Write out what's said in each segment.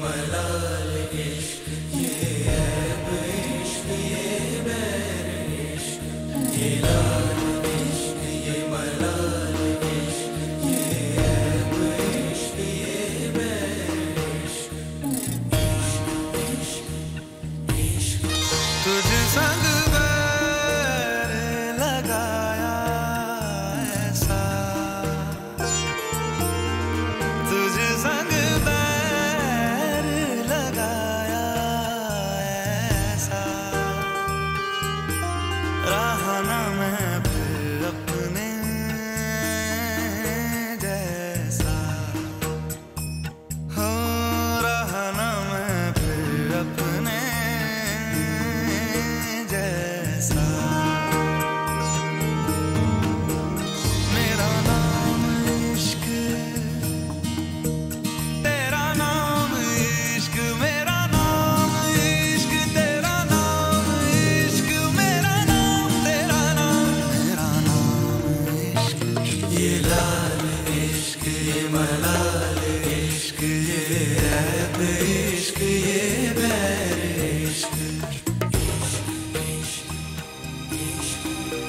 मलाल इश्क, ये ऐब इश्क, ये बैर इश्क, ये लाल इश्क, ये मलाल इश्क, ये ऐब इश्क, ये बैर इश्क, इश्क इश्क इश्क। तुझ संग बैर लगाया ऐसा, तुझ संग बैर लगाया ऐसा, रहा ना मैं फिर अपने जैसा, हो रहा ना मैं फिर अपने जैसा। मेरा नाम इश्क, तेरा नाम इश्क, मेरा नाम इश्क, तेरा नाम इश्क, मेरा नाम, तेरा नाम, मेरा नाम इश्क, ये लाल इश्क, ये मलाल इश्क, ये ऐब इश्क, ये बैर इश्क, इश्क इश्क इश्क।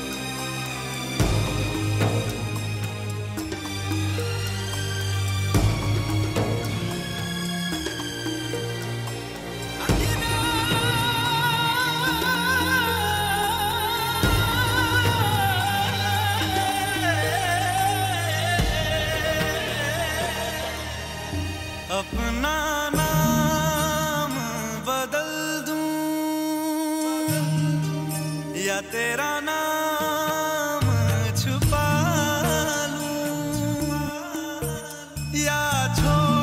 अपना नाम बदल दूं या तेरा नाम छुपा लूं, या छोड़